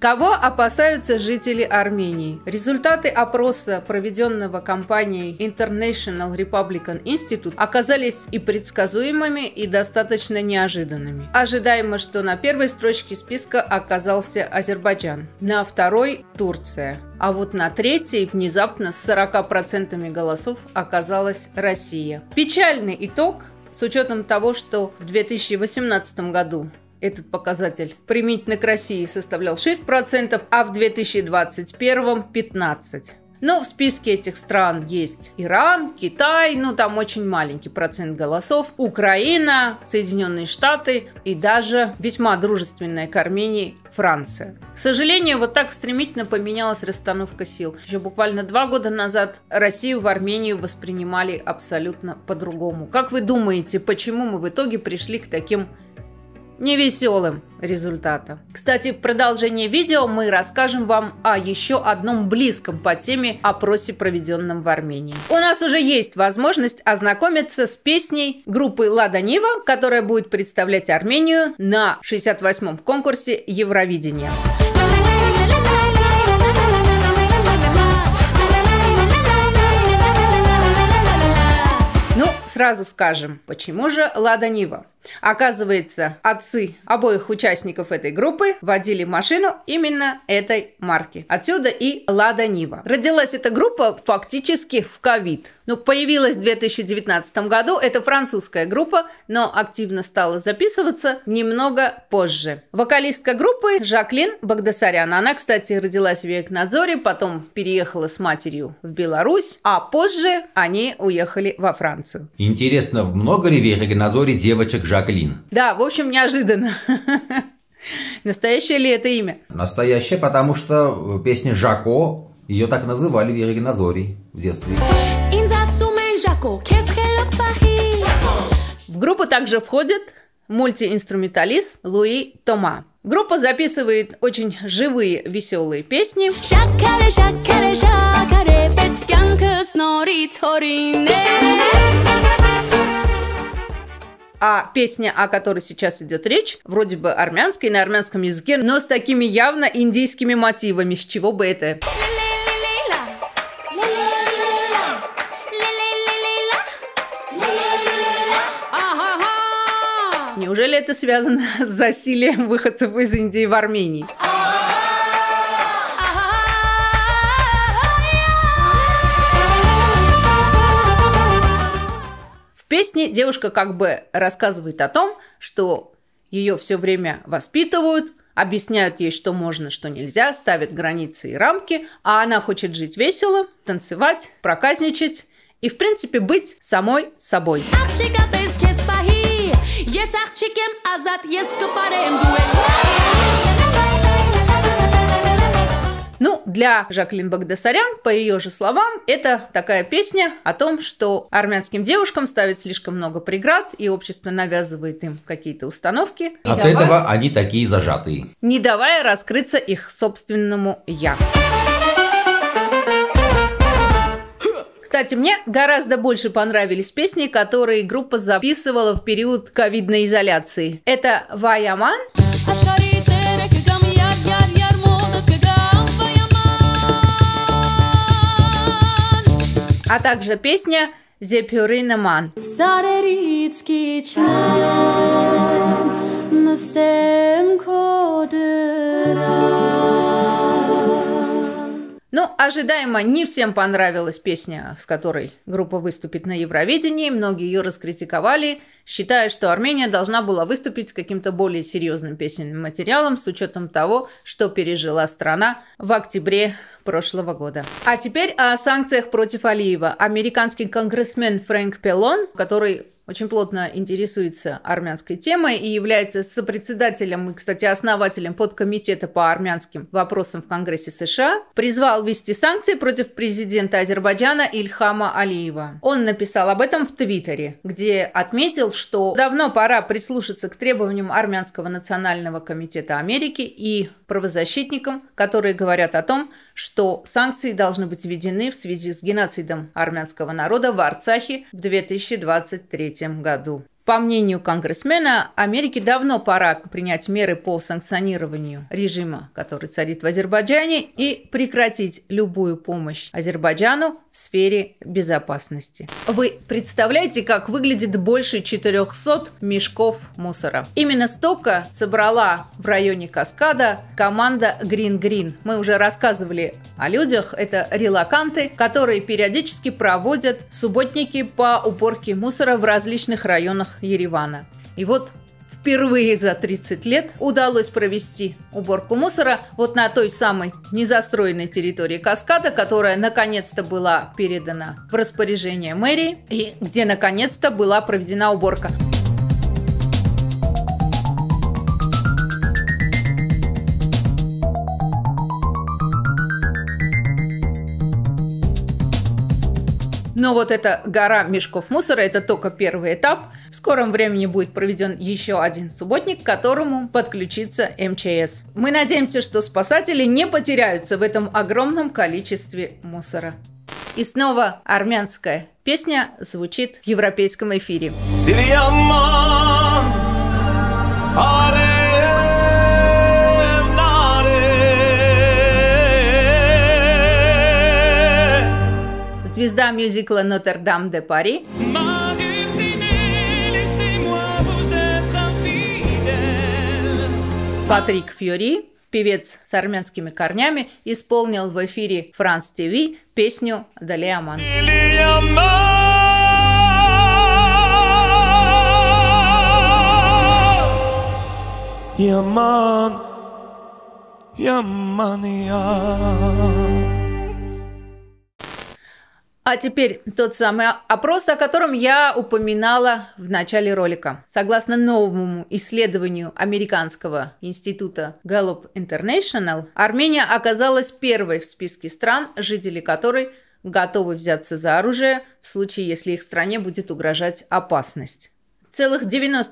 Кого опасаются жители Армении? Результаты опроса, проведенного компанией International Republican Institute, оказались и предсказуемыми, и достаточно неожиданными. Ожидаемо, что на первой строчке списка оказался Азербайджан, на второй – Турция, а вот на третьей внезапно с 40% голосов оказалась Россия. Печальный итог, с учетом того, что в 2018 году этот показатель применительно к России составлял 6%, а в 2021 – 15%. Но в списке этих стран есть Иран, Китай, там очень маленький процент голосов, Украина, Соединенные Штаты и даже весьма дружественная к Армении Франция. К сожалению, вот так стремительно поменялась расстановка сил. Еще буквально 2 года назад Россию в Армению воспринимали абсолютно по-другому. Как вы думаете, почему мы в итоге пришли к таким невеселым результатам? Кстати, в продолжении видео мы расскажем вам о еще одном близком по теме опросе, проведенном в Армении. У нас уже есть возможность ознакомиться с песней группы Лада Нива, которая будет представлять Армению на 68-м конкурсе Евровидения. Сразу скажем, почему же Лада Нива? Оказывается, отцы обоих участников этой группы водили машину именно этой марки. Отсюда и Лада Нива. Родилась эта группа фактически в ковид. Появилась в 2019 году. Это французская группа, но активно стала записываться немного позже. Вокалистка группы Жаклин Багдасарян. Она, кстати, родилась в Екатеринбурге, потом переехала с матерью в Беларусь, а позже они уехали во Францию. Интересно, много ли в Екатеринбурге девочек Жаклин? Да, в общем, неожиданно. Настоящее ли это имя? Настоящее, потому что песня Жако, ее так называли в Екатеринбурге в детстве. В группу также входит мультиинструменталист Луи Тома. Группа записывает очень живые, веселые песни. А песня, о которой сейчас идет речь, вроде бы армянская, на армянском языке, но с такими явно индийскими мотивами. С чего бы это? Неужели это связано с засилием выходцев из Индии в Армении? В песне девушка как бы рассказывает о том, что ее все время воспитывают, объясняют ей, что можно, что нельзя, ставят границы и рамки, а она хочет жить весело, танцевать, проказничать и, в принципе, быть самой собой. Для Жаклин Багдасарян, по ее же словам, это такая песня о том, что армянским девушкам ставят слишком много преград, и общество навязывает им какие-то установки. От этого они такие зажатые. Не давая раскрыться их собственному «я». Кстати, мне гораздо больше понравились песни, которые группа записывала в период ковидной изоляции. Это «Ваяман», а также песня «Зепюринаман». Ожидаемо не всем понравилась песня, с которой группа выступит на Евровидении. Многие ее раскритиковали, считая, что Армения должна была выступить с каким-то более серьезным песенным материалом, с учетом того, что пережила страна в октябре прошлого года. А теперь о санкциях против Алиева. Американский конгрессмен Фрэнк Пелон, который очень плотно интересуется армянской темой и является сопредседателем и, кстати, основателем подкомитета по армянским вопросам в Конгрессе США, призвал ввести санкции против президента Азербайджана Ильхама Алиева. Он написал об этом в Твиттере, где отметил, что давно пора прислушаться к требованиям Армянского национального комитета Америки и правозащитникам, которые говорят о том, что санкции должны быть введены в связи с геноцидом армянского народа в Арцахе в 2023 году. По мнению конгрессмена, Америке давно пора принять меры по санкционированию режима, который царит в Азербайджане, и прекратить любую помощь Азербайджану в сфере безопасности. Вы представляете, как выглядит больше 400 мешков мусора? Именно столько собрала в районе Каскада команда Green Green. Мы уже рассказывали о людях. Это релоканты, которые периодически проводят субботники по уборке мусора в различных районах Еревана. И вот впервые за 30 лет удалось провести уборку мусора вот на той самой незастроенной территории Каскада, которая наконец-то была передана в распоряжение мэрии и где наконец-то была проведена уборка. Но вот эта гора мешков мусора – это только первый этап. В скором времени будет проведен еще один субботник, к которому подключится МЧС. Мы надеемся, что спасатели не потеряются в этом огромном количестве мусора. И снова армянская песня звучит в европейском эфире. Звезда мюзикла «Нотр-Дам де Пари». Патрик Фьори, певец с армянскими корнями, исполнил в эфире France TV песню «Далеаман». А теперь тот самый опрос, о котором я упоминала в начале ролика. Согласно новому исследованию американского института Gallup International, Армения оказалась первой в списке стран, жители которой готовы взяться за оружие в случае, если их стране будет угрожать опасность. Целых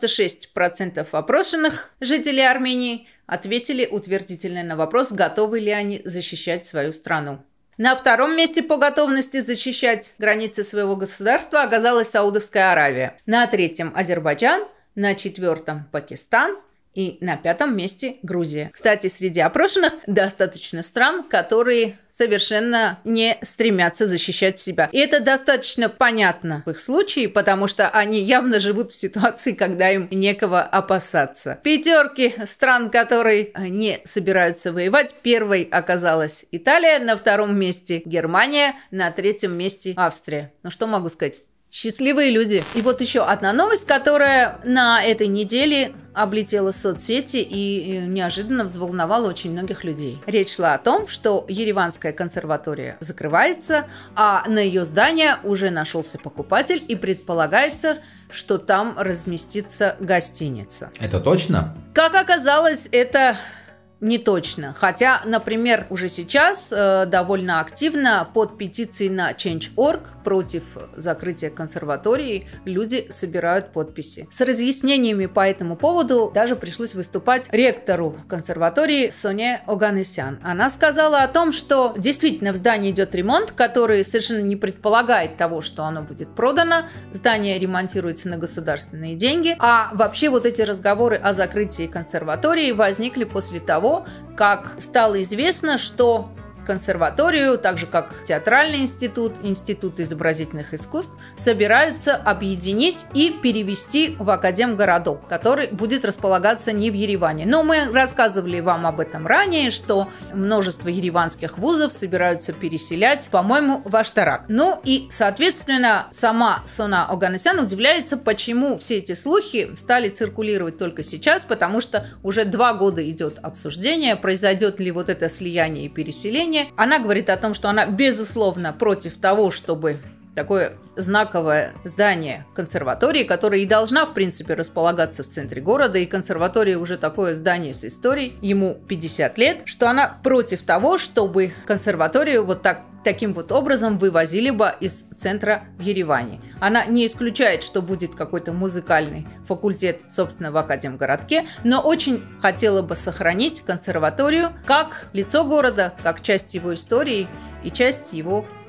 96% опрошенных жителей Армении ответили утвердительно на вопрос, готовы ли они защищать свою страну. На втором месте по готовности защищать границы своего государства оказалась Саудовская Аравия. На третьем – Азербайджан, на четвертом – Пакистан и на пятом месте – Грузия. Кстати, среди опрошенных достаточно стран, которые совершенно не стремятся защищать себя. И это достаточно понятно в их случае, потому что они явно живут в ситуации, когда им некого опасаться. В пятерке стран, которые не собираются воевать, первой оказалась Италия, на втором месте Германия, на третьем месте Австрия. Ну что могу сказать? Счастливые люди. И вот еще одна новость, которая на этой неделе облетела соцсети и неожиданно взволновала очень многих людей. Речь шла о том, что Ереванская консерватория закрывается, а на ее здание уже нашелся покупатель, и предполагается, что там разместится гостиница. Это точно? Как оказалось, это не точно. Хотя, например, уже сейчас довольно активно под петицией на Change.org против закрытия консерватории люди собирают подписи. С разъяснениями по этому поводу даже пришлось выступать ректору консерватории Соне Оганесян. Она сказала о том, что действительно в здании идет ремонт, который совершенно не предполагает того, что оно будет продано. Здание ремонтируется на государственные деньги. А вообще вот эти разговоры о закрытии консерватории возникли после того, как стало известно, что консерваторию, так же как театральный институт, институт изобразительных искусств, собираются объединить и перевести в академгородок, который будет располагаться не в Ереване. Но мы рассказывали вам об этом ранее, что множество ереванских вузов собираются переселять, по-моему, в Аштарак. Ну и, соответственно, сама Сона Оганесян удивляется, почему все эти слухи стали циркулировать только сейчас, потому что уже 2 года идет обсуждение, произойдет ли вот это слияние и переселение. Она говорит о том, что она, безусловно, против того, чтобы такое знаковое здание консерватории, которое и должна, в принципе, располагаться в центре города, и консерватория уже такое здание с историей, ему 50 лет, что она против того, чтобы консерваторию вот таким вот образом вывозили бы из центра в Ереване. Она не исключает, что будет какой-то музыкальный факультет, собственно, в академгородке, но очень хотела бы сохранить консерваторию как лицо города, как часть его истории и часть его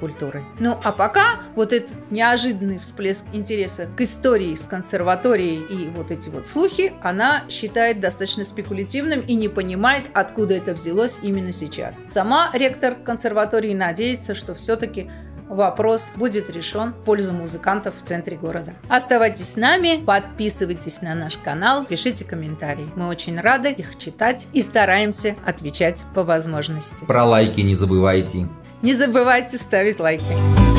культурой. Ну а пока вот этот неожиданный всплеск интереса к истории с консерваторией и вот эти вот слухи она считает достаточно спекулятивным и не понимает, откуда это взялось именно сейчас. Сама ректор консерватории надеется, что все-таки вопрос будет решен в пользу музыкантов в центре города. Оставайтесь с нами, подписывайтесь на наш канал, пишите комментарии. Мы очень рады их читать и стараемся отвечать по возможности. Про лайки не забывайте. Не забывайте ставить лайки.